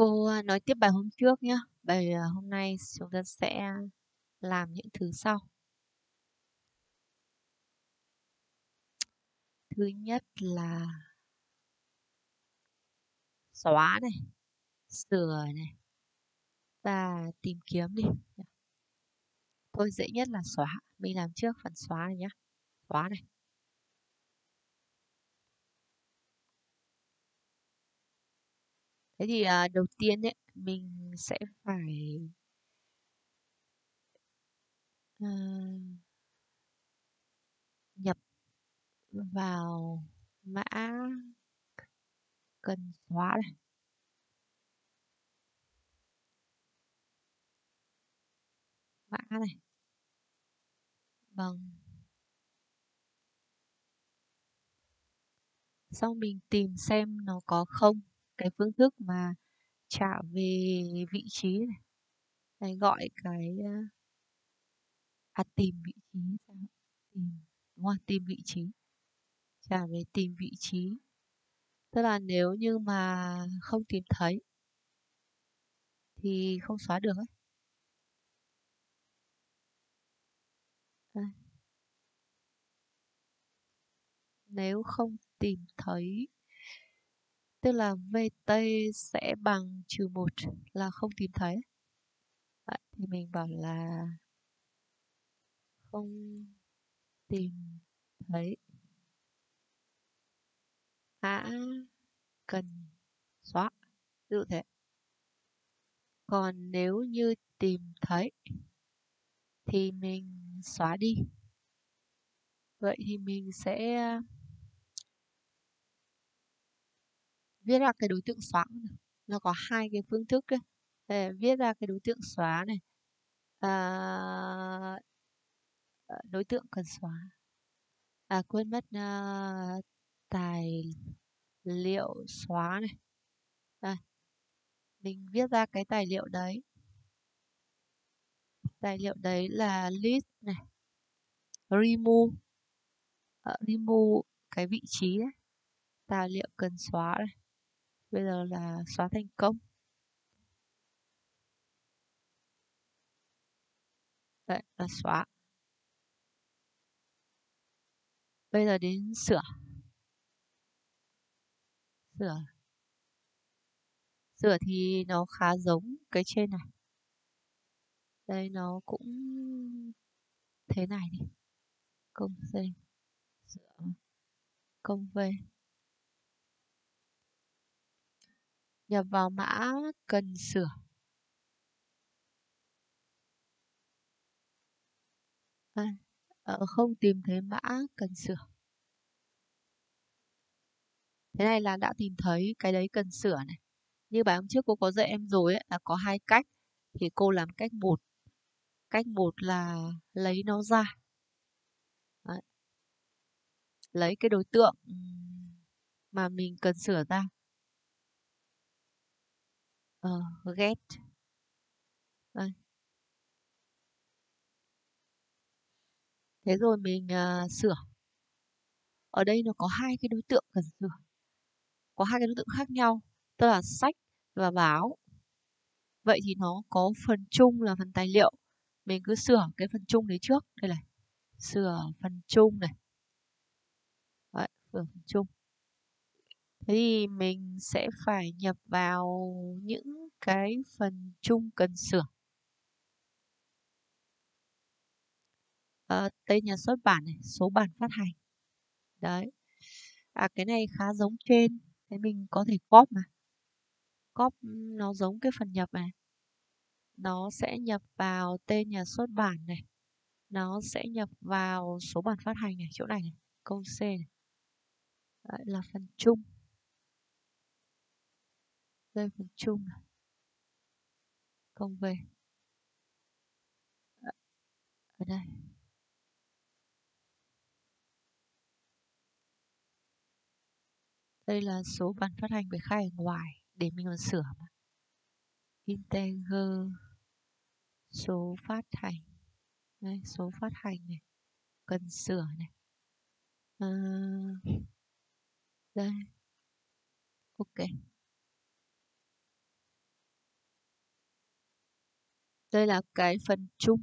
Cô nói tiếp bài hôm trước nhé. Bài hôm nay chúng ta sẽ làm những thứ sau. Thứ nhất là xóa này, sửa này và tìm kiếm đi. Thôi dễ nhất là xóa. Mình làm trước phần xóa này nhé. Xóa này. Thế thì đầu tiên ấy, mình sẽ phải nhập vào mã cần xóa này. Mã này bằng, xong mình tìm xem nó có không cái phương thức mà trả về vị trí này. Đây, gọi cái tìm vị trí sao? Đúng không? Tìm vị trí, trả về tìm vị trí. Tức là nếu như mà không tìm thấy thì không xóa được ấy. Đây. Nếu không tìm thấy tức là VT sẽ bằng -1 là không tìm thấy. Đấy, thì mình bảo là không tìm thấy mã cần xóa, ví dụ thế. Còn nếu như tìm thấy thì mình xóa đi. Vậy thì mình sẽ viết ra cái đối tượng xóa này. Nó có hai cái phương thức đấy. Để viết ra cái đối tượng xóa này. Đối tượng cần xóa. Quên mất tài liệu xóa này. Mình viết ra cái tài liệu đấy. Tài liệu đấy là list này. Remove. Remove cái vị trí đấy. Tài liệu cần xóa này. Bây giờ là xóa thành công. Đấy là xóa. Bây giờ đến sửa. Sửa thì nó khá giống cái trên này. Đây nó cũng thế này đi. Công C. Sửa. Công V. Nhập vào mã cần sửa. Không tìm thấy mã cần sửa. Thế này là đã tìm thấy cái đấy cần sửa này. Như bài hôm trước cô có dạy em rồi ấy, là có hai cách. Thì cô làm cách 1. Cách 1 là lấy nó ra. Đấy. Lấy cái đối tượng mà mình cần sửa ra. Get. Đây. Thế rồi mình sửa. Ở đây nó có hai cái đối tượng cần sửa. Có hai cái đối tượng khác nhau. Tức là sách và báo. Vậy thì nó có phần chung là phần tài liệu. Mình cứ sửa cái phần chung đấy trước. Đây này. Sửa phần chung này. Đấy, sửa phần chung. Thế thì mình sẽ phải nhập vào những cái phần chung cần sửa. Tên nhà xuất bản này, số bản phát hành. Đấy. Cái này khá giống trên. Thế mình có thể copy mà. Copy nó giống cái phần nhập này. Nó sẽ nhập vào tên nhà xuất bản này. Nó sẽ nhập vào số bản phát hành này, chỗ này này. Câu C này. Đấy là phần chung. Đây phần chung này. Công V. Ở đây. Đây là số bản phát hành phải khai ở ngoài để mình còn sửa mà. Integer số phát hành. Đây, số phát hành này. Cần sửa này. Đây. Ok. Đây là cái phần chung.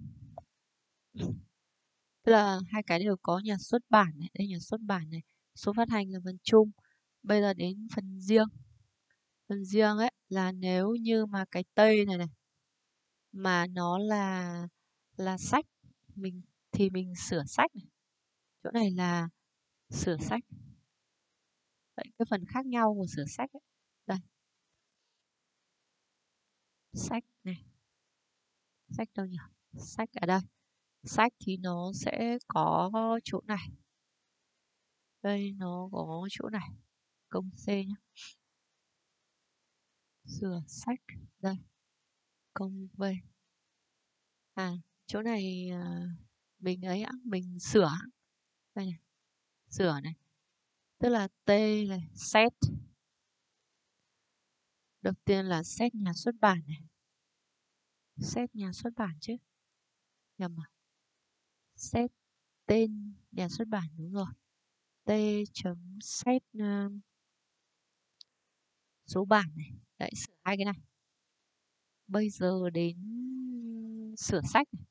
Tức là hai cái đều có nhà xuất bản này, đây nhà xuất bản này, số phát hành là phần chung. Bây giờ đến phần riêng. Phần riêng ấy là nếu như mà cái tây này này mà nó là sách thì mình sửa sách này. Chỗ này là sửa sách. Vậy cái phần khác nhau của sửa sách ấy. Đây. Sách này. Sách đâu nhỉ? Sách ở đây. Sách thì nó sẽ có chỗ này. Đây nó có chỗ này. Công C nhé. Sửa sách. Đây. Công V. Chỗ này mình ấy mình sửa. Đây này. Sửa này. Tức là T này. Set. Đầu tiên là set nhà xuất bản này. Set nhà xuất bản chứ. Nhầm à? Set tên nhà xuất bản, đúng rồi. T chấm set số bản này. Đấy, sửa hai cái này. Bây giờ đến sửa sách này.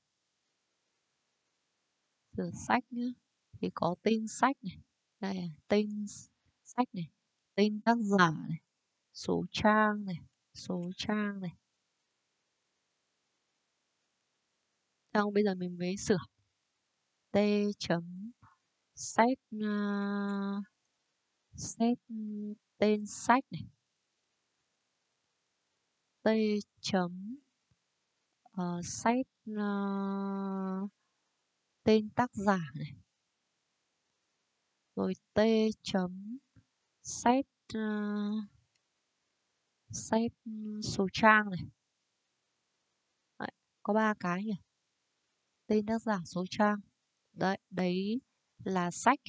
Sửa sách nhá. Thì có tên sách này. Đây là tên sách này. Tên tác giả này. Số trang này. Số trang này. Xong bây giờ mình mới sửa. T chấm set set tên sách này. T chấm set tên tác giả này. Rồi T chấm set set số trang này. Đấy, có 3 cái nhỉ. Tên tác giả, số trang. Đấy là sách.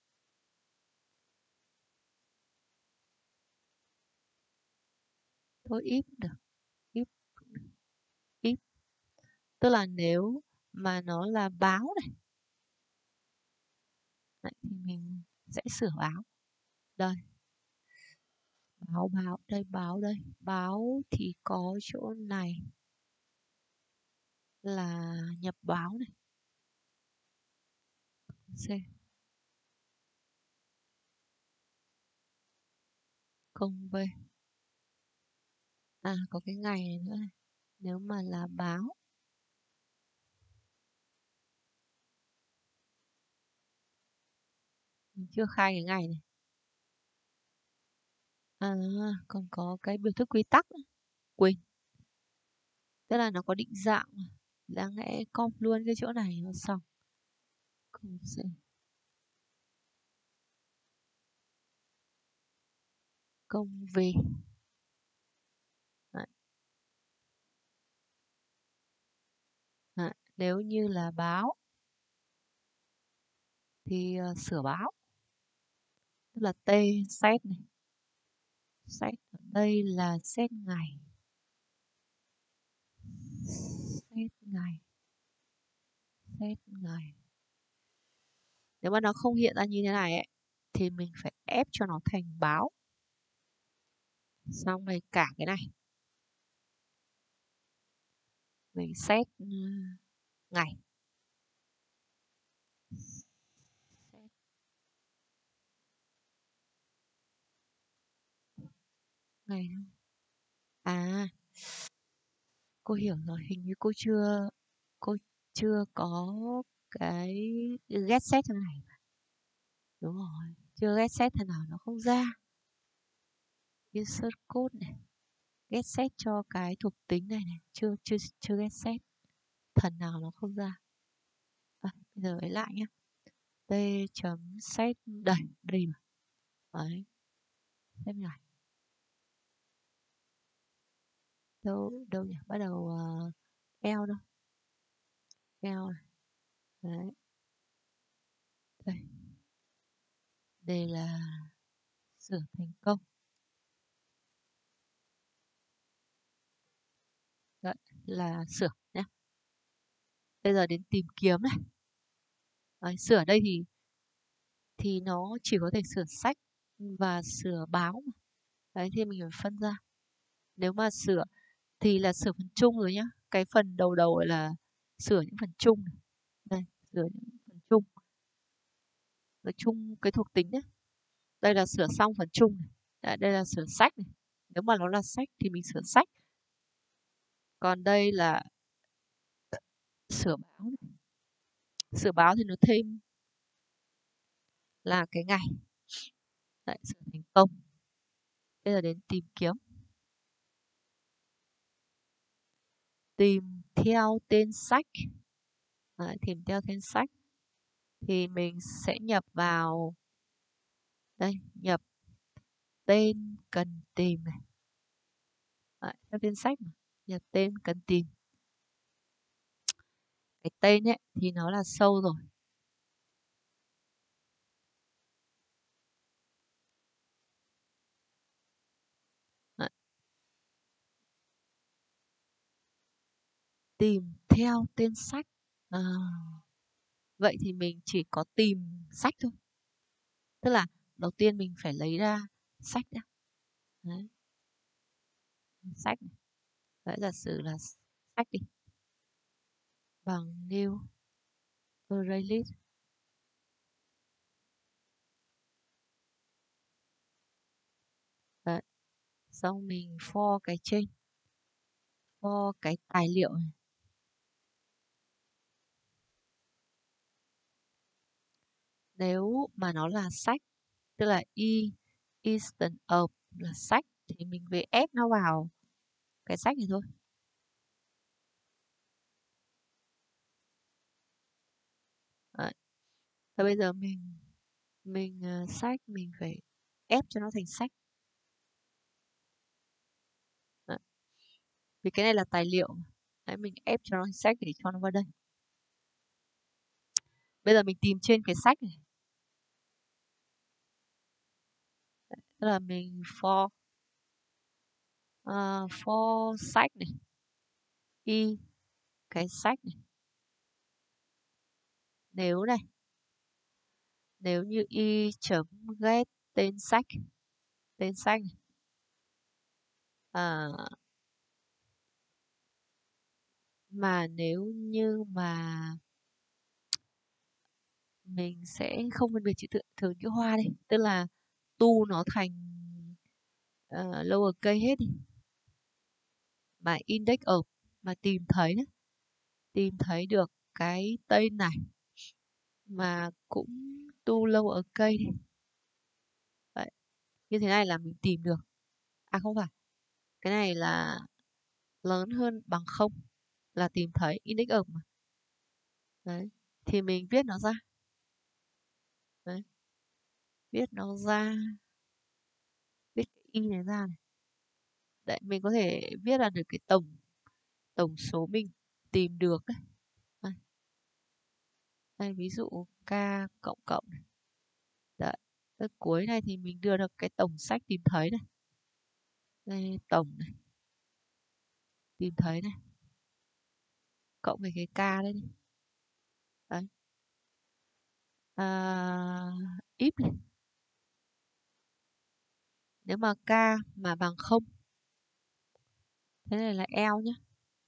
Thôi ít được. Ít. Tức là nếu mà nó là báo này. Đấy, thì mình sẽ sửa báo. Đây. Báo đây. Báo thì có chỗ này là nhập báo này. C. Công V. Có cái ngày này nữa này. Nếu mà là báo. Mình chưa khai cái ngày này. Còn có cái biểu thức quy tắc nữa. Quên. Tức là nó có định dạng. Đáng lẽ copy luôn cái chỗ này nó xong. Công C. Công V. Nếu như là báo thì sửa báo. Tức là T set này. Set ở đây là set ngày. Set ngày. Set ngày. Nếu mà nó không hiện ra như thế này ấy, thì mình phải ép cho nó thành báo. Xong rồi cả cái này. Mình set ngày. Set ngày. Cô hiểu rồi, hình như cô chưa có cái get set thế này. Đúng rồi, chưa get set thế nào nó không ra. Insert code này. Get set cho cái thuộc tính này này, chưa get set. Thần nào nó không ra. Bây giờ lấy lại nhé. T chấm set đây mà. Đấy. Set ngày. Đâu nhỉ? Bắt đầu eo đâu. Eo này. Đấy. Đây là sửa thành công. Đấy là sửa nhé. Bây giờ đến tìm kiếm này. Đấy, sửa ở đây thì nó chỉ có thể sửa sách và sửa báo mà. Đấy thì mình phải phân ra. Nếu mà sửa thì là sửa phần chung rồi nhá. cái phần đầu đầu là sửa những phần chung này. Đây, sửa những phần chung. Nói chung cái thuộc tính nhé. Đây là sửa xong phần chung này. Đấy, đây là sửa sách này. Nếu mà nó là sách thì mình sửa sách. Còn đây là sửa báo này. Sửa báo thì nó thêm là cái ngày. Đấy, sửa thành công. Bây giờ đến tìm kiếm. Tìm theo tên sách. Đấy, tìm theo tên sách thì mình sẽ nhập vào đây, nhập tên cần tìm này. Đấy, theo tên sách mà. Nhập tên cần tìm. Cái tên ấy thì nó là sâu rồi. Đấy. Tìm theo tên sách. À, vậy thì mình chỉ có tìm sách thôi. Tức là đầu tiên mình phải lấy ra sách đã. Đấy. Sách này. Đấy, giả sử là sách đi. Bằng new array list. Đấy. Xong mình for cái trên. For cái tài liệu này. Nếu mà nó là sách, tức là instant of là sách thì mình về ép nó vào cái sách này thôi. Đấy. Và bây giờ mình sách mình phải ép cho nó thành sách. Đấy. Vì cái này là tài liệu. Đấy, mình ép cho nó thành sách để cho nó vào đây. Bây giờ mình tìm trên cái sách này. Đấy, tức là mình for sách này. Cái sách này. Nếu như get tên sách này. Mà nếu như mà mình sẽ không phân biệt chữ thường chữ hoa đi, tức là tu nó thành lower case hết đi, mà index of mà tìm thấy đấy, tìm thấy được cái tên này mà cũng tu lower case đi. Vậy như thế này là mình tìm được. À không phải, cái này là lớn hơn bằng 0 là tìm thấy index of mà. Đấy, thì mình viết nó ra. Đấy, viết nó ra, viết cái y này ra này. Đấy, mình có thể viết ra được cái tổng số mình tìm được đấy. Đây, ví dụ k cộng cộng này. Đấy, ở cuối này thì mình đưa được cái tổng sách tìm thấy này. Đây, tổng này, tìm thấy này, cộng với cái k đây này. Đấy. If này. Nếu mà k mà bằng 0, thế này là else nhé.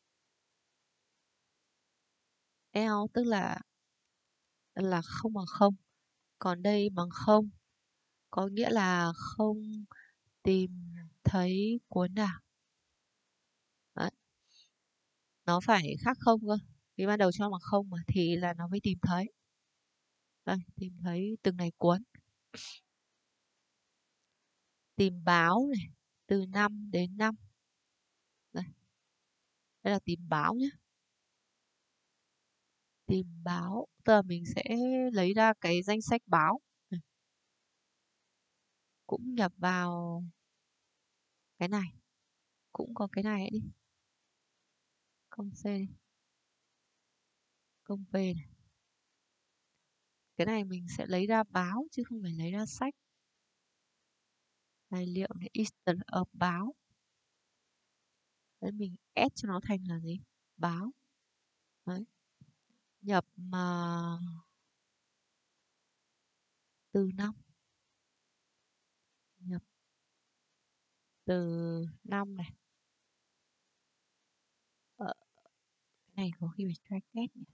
Else tức là không bằng 0. Còn đây bằng 0, có nghĩa là không tìm thấy cuốn nào. Đấy. Nó phải khác 0 cơ. Vì ban đầu cho bằng 0 mà thì là nó mới tìm thấy. Đây, tìm thấy từng này cuốn. Tìm báo này, từ 5 đến 5. Đây, đây là tìm báo nhé. Tìm báo, tức là mình sẽ lấy ra cái danh sách báo. Cũng nhập vào cái này. Cũng có cái này ấy đi. Công C đi. Công V này. Cái này mình sẽ lấy ra báo chứ không phải lấy ra sách. Tài liệu này, instant of báo. Đấy, mình add cho nó thành là gì? Báo. Đấy. Nhập mà từ 5. Nhập từ 5 này. Này có khi phải try kết nhỉ.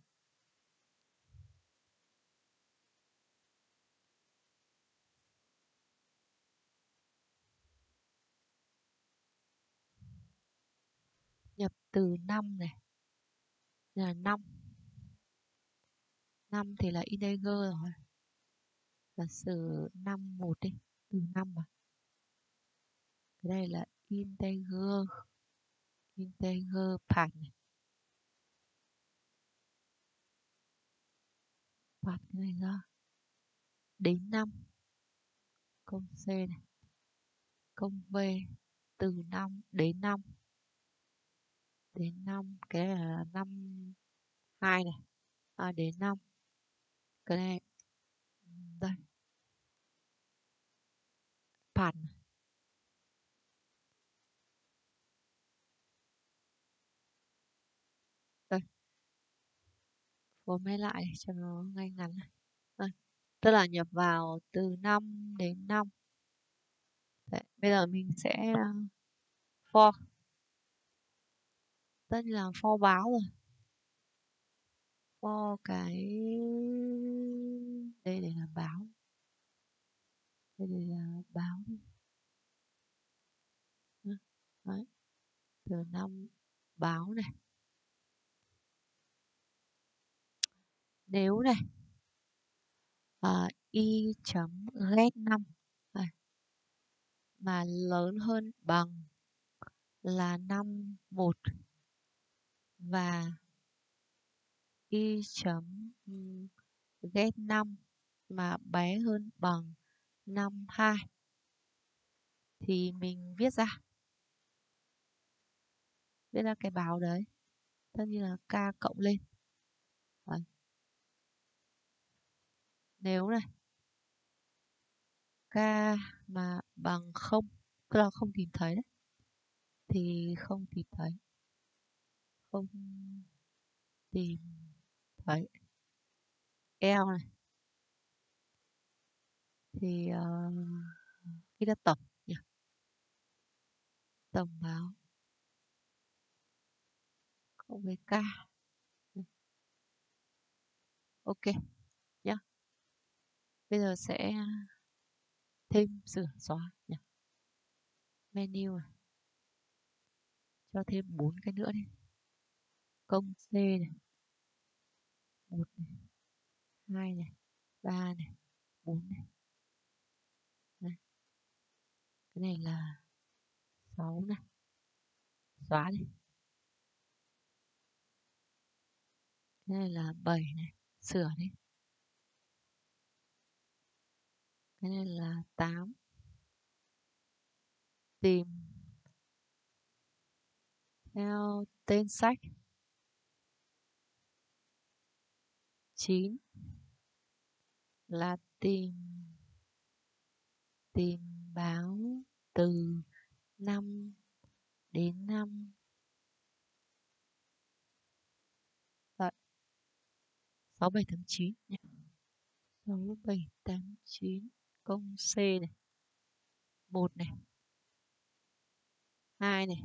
Nhập từ 5 này là 5. 5 thì là integer rồi. Giả sử 51 đi, từ 5 mà. Cái này là integer path này. Path cái này ra. Đến 5. Công C này. Công V từ 5 đến 5. Đến 5, cái này là 52 này. Đến 5. Cái này đây. Path này. Đây. Format lại cho nó ngay ngắn này. Đây. Tức là nhập vào từ 5 đến 5. Đấy, bây giờ mình sẽ for. Tất nhiên là for báo rồi. For cái đây để là báo. Đây để là báo. Đấy. Từ 5 báo này. Nếu này y chấm get 5 mà lớn hơn bằng là 51 và y chấm get 5 mà bé hơn bằng 52 thì mình viết ra cái báo đấy, tất nhiên là k cộng lên. Đấy. Nếu này k mà bằng 0, tức là không tìm thấy đấy, thì không tìm thấy, không tìm thấy L này thì khi ta tổng nhỉ, tổng báo cộng với k. Ok nhá. Bây giờ sẽ thêm sửa xóa nhỉ. Menu này. Cho thêm 4 cái nữa đi. Công C này. 1 này, 2 này, 3 này, 4 này. Đây. Cái này là 6 này. Xóa đi. Cái này là 7 này. Sửa đi. Cái này là 8. Tìm theo tên sách. 9 là tìm báo từ 5 đến 5. Đấy. 6, 7, 8, 9 nhé. 6, 7, 8, 9. Công C này. 1 này. 2 này.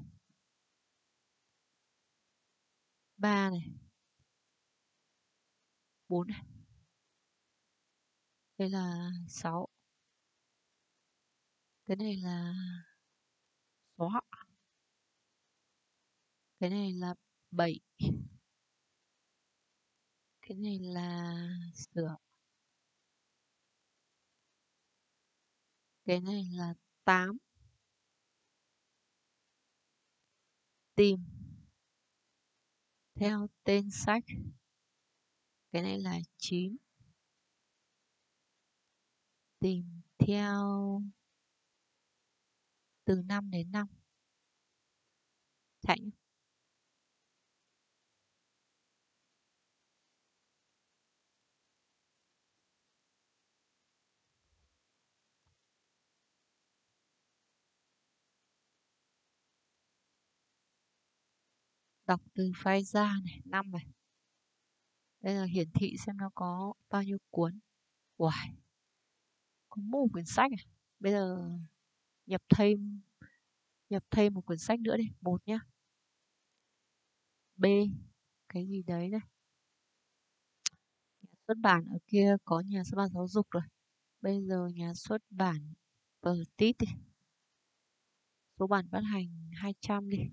3 này. 4 này. Đây là 6. Cái này là xóa. Cái này là 7. Cái này là sửa. Cái này là 8. Tìm theo tên sách. Cái này là 9. Tìm theo từ 5 đến 5. Chạy nhé. Đọc từ file ra này, 5 này. Đây là hiển thị xem nó có bao nhiêu cuốn. Uầy, có một quyển sách à? Bây giờ nhập thêm một quyển sách nữa đi, 1 nhá. B cái gì đấy này. Nhà xuất bản ở kia có nhà xuất bản giáo dục rồi. Bây giờ nhà xuất bản Petit đi. Số bản phát hành 200 đi.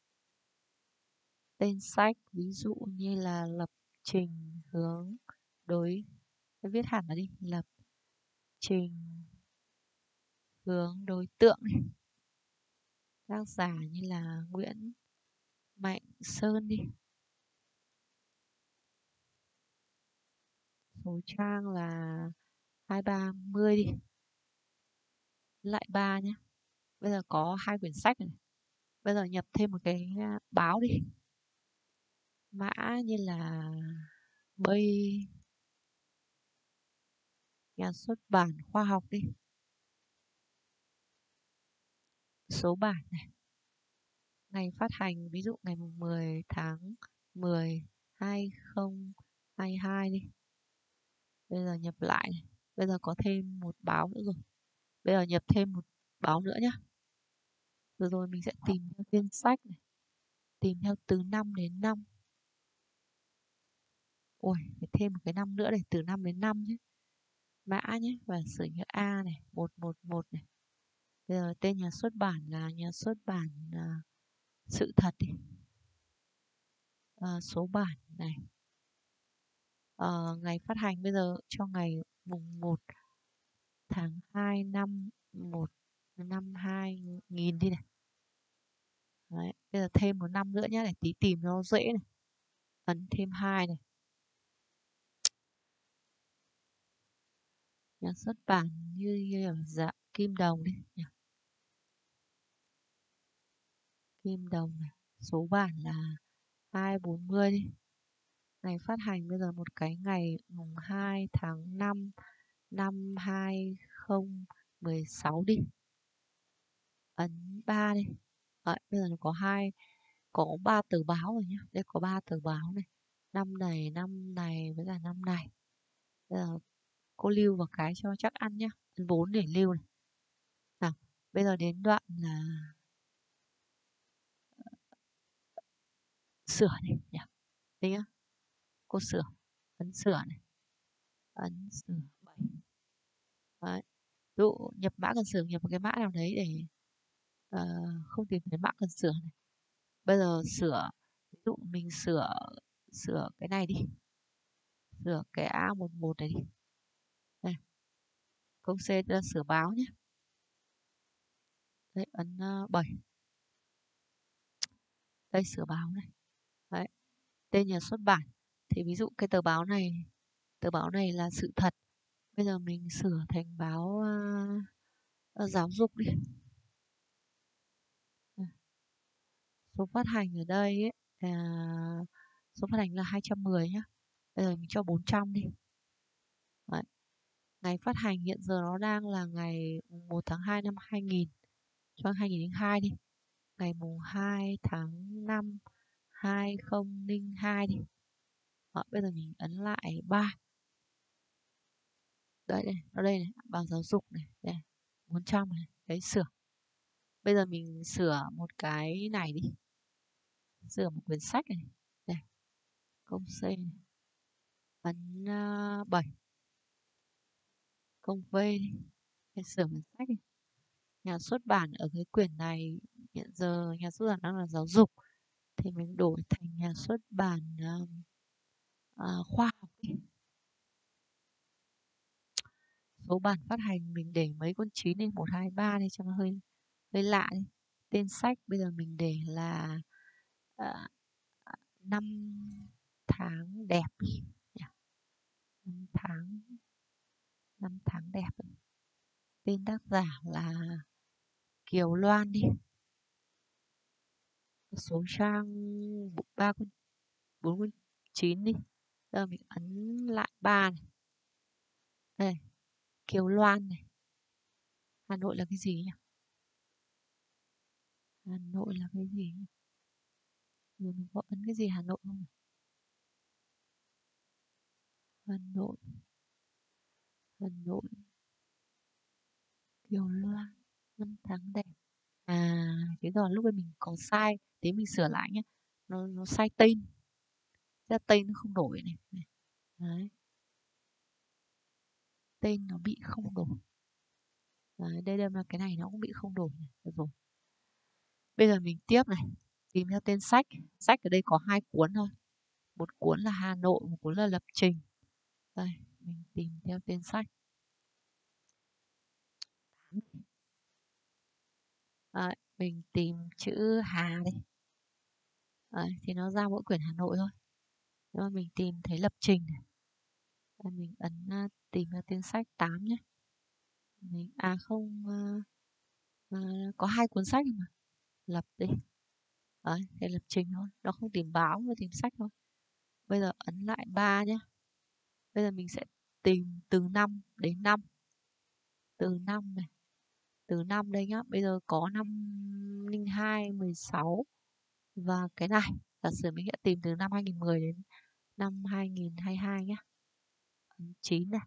Tên sách ví dụ như là lập trình hướng đối, viết hẳn là đi, lập trình hướng đối tượng đi. Tác giả như là Nguyễn Mạnh Sơn đi. Số trang là 230 đi. Lại 3 nhé. Bây giờ có 2 quyển sách này. Bây giờ nhập thêm một cái báo đi. Mã như là Bây, nhà xuất bản khoa học đi. Số bản này. Ngày phát hành ví dụ ngày 10 tháng 10 2022 đi. Bây giờ nhập lại này. Bây giờ có thêm một báo nữa rồi. Bây giờ nhập thêm một báo nữa nhé. Rồi mình sẽ tìm theo tên sách này. Tìm theo từ 5 đến 5. Ôi, phải thêm một cái năm nữa để từ 5 đến 5 nhé. Mã nhé, và sử như A này, 111 này. Bây giờ tên nhà xuất bản là nhà xuất bản Sự Thật đi. Số bản này. Ngày phát hành bây giờ cho ngày mùng 1 tháng 2 năm 1 năm 2000 đi này. Đấy, bây giờ thêm một năm nữa nhé để tí tìm nó dễ này. Ấn thêm 2 này. Nhà xuất bản như ở dạng Kim Đồng đi nhỉ. Kim Đồng này. Số bản là 240 đi. Ngày phát hành bây giờ một cái ngày mùng 2 tháng 5 năm 2016 đi. Ấn 3 đi. Đấy, bây giờ nó có 3 tờ báo rồi nhá. Đây có 3 tờ báo này. Năm này với cả năm này. Bây giờ cô lưu vào cái cho chắc ăn nhá. Ấn 4 để lưu này. Nào, bây giờ đến đoạn là sửa này nhỉ. Đây nhá. Cô sửa. Ấn sửa này. Ấn sửa 7. Đấy. Ví dụ nhập mã cần sửa, nhập một cái mã nào đấy để không tìm thấy mã cần sửa này. Bây giờ sửa, ví dụ mình sửa cái này đi, sửa cái A11 này đi. Đây, công C là sửa báo nhé. Đấy, ấn 7. Đây sửa báo này. Đấy, tên nhà xuất bản. Thì ví dụ cái tờ báo này là Sự Thật. Bây giờ mình sửa thành báo giáo dục đi. Số phát hành ở đây ấy, số phát hành là 210 nhá. Bây giờ mình cho 400 đi. Đấy. Ngày phát hành hiện giờ nó đang là ngày 1 tháng 2 năm 2000. Cho 2002 đi. Ngày mùng 2 tháng 5 2002 đi. Đó, bây giờ mình ấn lại 3. Đây đây, ở đây này, bằng giáo dục này, đây. 400 này, đấy sửa. Bây giờ mình sửa một cái này đi. Sửa một quyển sách này. Đây. Công C này. Ấn 7. Công V đi. Để sửa quyển sách đi. Nhà xuất bản ở cái quyển này hiện giờ nhà xuất bản đang là giáo dục, thì mình đổi thành nhà xuất bản khoa học đi. Số bản phát hành mình để mấy con 9 đi, 1 2 3 đi cho nó hơi lạ đi. Tên sách bây giờ mình để là 5 tháng đẹp đi. 5 tháng đẹp. Tên tác giả là Kiều Loan đi. Số trang 3 con 4 con 9 đi. Giờ mình ấn lại 3 này. Đây, Kiều Loan này. Hà Nội là cái gì nhỉ? Hà Nội là cái gì nhỉ? Rồi mình có ấn cái gì Hà Nội không? Hà Nội. Hà Nội. Kiều Loan. 5 tháng đẹp. Thế rồi lúc ấy mình còn sai. Thế mình sửa lại nhé. Nó sai tên. Thế tên nó không đổi này. Đấy. Tên nó bị không đổi. Đấy, đây là cái này nó cũng bị không đổi này. Được rồi. Bây giờ mình tiếp này, tìm theo tên sách. Sách ở đây có 2 cuốn thôi. Một cuốn là Hà Nội, một cuốn là Lập Trình. Đây, mình tìm theo tên sách. Đấy, mình tìm chữ Hà đây. Đấy, thì nó ra mỗi quyển Hà Nội thôi. Nhưng mà mình tìm thấy Lập Trình này. Đây, mình ấn tìm theo tên sách 8 nhé. Mình không có 2 cuốn sách mà. Lập đi. Đấy, thì Lập Trình thôi, nó không tìm báo mà tìm sách thôi. Bây giờ ấn lại 3 nhé. Bây giờ mình sẽ tìm từ 5 đến 5. Từ 5 này. Từ 5 đây nhá. Bây giờ có 5, 02, 16. Và cái này, giả sử mình sẽ tìm từ năm 2010 đến năm 2022 nhé. 9 này.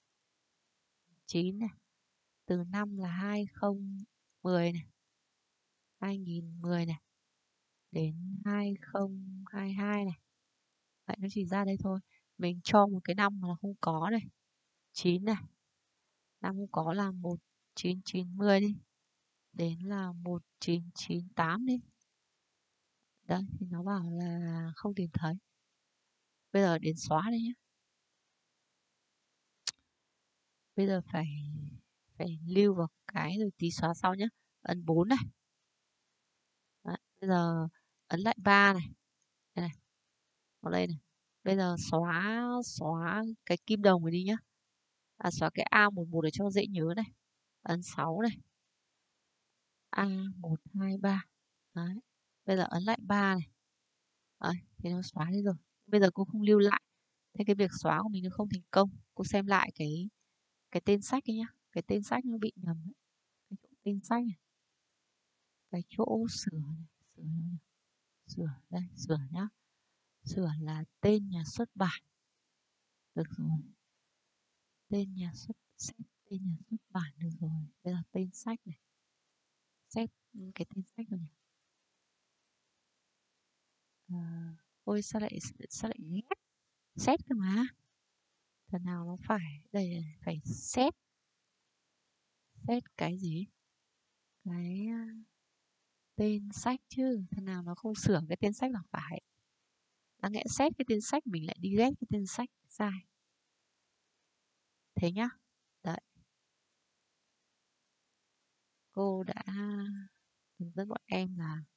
9 này. Từ năm là 2010 này. 2010 này. Đến 2022 này. Đấy, nó chỉ ra đây thôi. Mình cho một cái năm mà nó không có này. 9 này. Năm không có là 1990 đi. Đến là 1998 đi. Đấy, thì nó bảo là không tìm thấy. Bây giờ đến xóa đây nhé. Bây giờ phải lưu vào cái rồi tí xóa sau nhé. Ấn 4 này. Đấy, bây giờ ấn lại 3 này. Đây này. Vào đây này. Bây giờ xóa cái kim đồng này đi nhá. Xóa cái A11 để cho dễ nhớ này. Ấn 6 này. A123. Đấy. Bây giờ ấn lại 3 này. Đấy, thì nó xóa đi rồi. Bây giờ cô không lưu lại. Thế cái việc xóa của mình nó không thành công. Cô xem lại cái tên sách ấy nhá. Cái tên sách nó bị nhầm đấy. Cái chỗ tên sách này. Cái chỗ sửa này. Sửa đây, sửa nhá. Sửa là tên nhà xuất bản. Được rồi. Tên nhà xuất tên nhà xuất bản được rồi. Đây là tên sách này. Xét cái tên sách rồi nhỉ. Ôi sao lại ghét xét cơ mà. Lần nào nó phải đây phải xét cái gì? Cái tên sách chứ. Lần nào nó không sửa cái tên sách là phải. Đáng lẽ xét cái tên sách mình lại đi ghét cái tên sách, sai. Thế nhá. Đấy. Cô đã hướng dẫn bọn em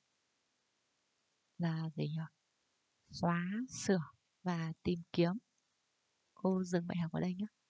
là gì nhỉ? Xóa, sửa và tìm kiếm. Cô dừng bài học ở đây nhé.